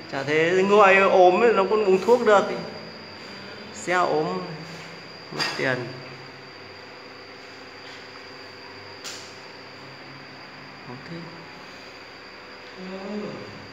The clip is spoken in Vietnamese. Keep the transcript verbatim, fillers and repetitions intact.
chả thế ngồi ốm nó cũng uống thuốc được, xe ốm mất tiền. Ok.